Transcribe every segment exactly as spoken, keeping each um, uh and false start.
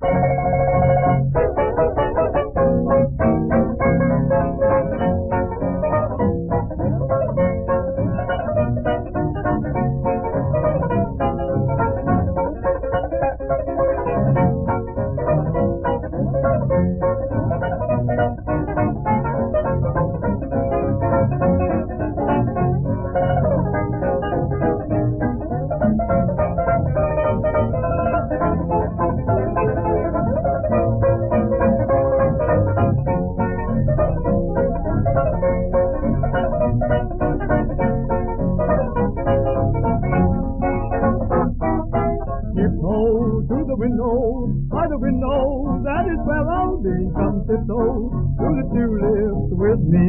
Tiptoe to the window, by the window, that is where I'll be. Come tiptoe to the tulips with me.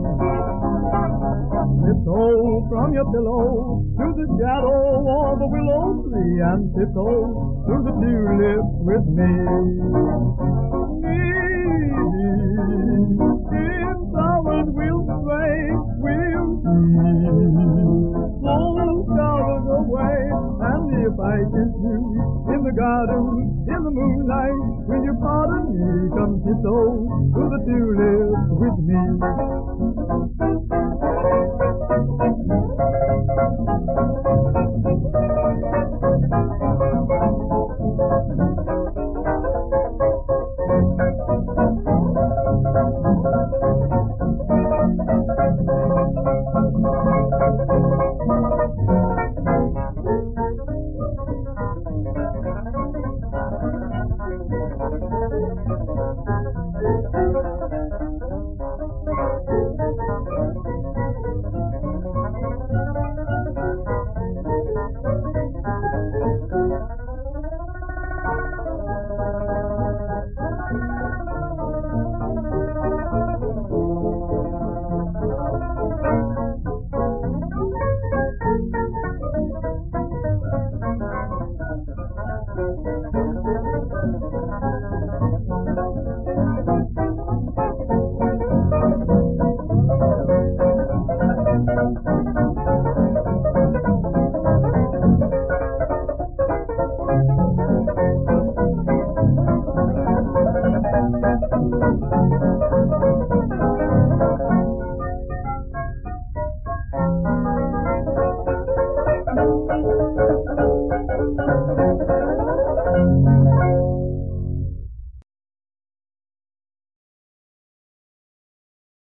Tiptoe from your pillow to the shadow of the willow tree, and tiptoe to the tulips with me. In flowers we'll stray, we'll see. Slow shadows away, and if I kiss you in the garden, in the moonlight, will you pardon me? Come tiptoe to the tulips with me.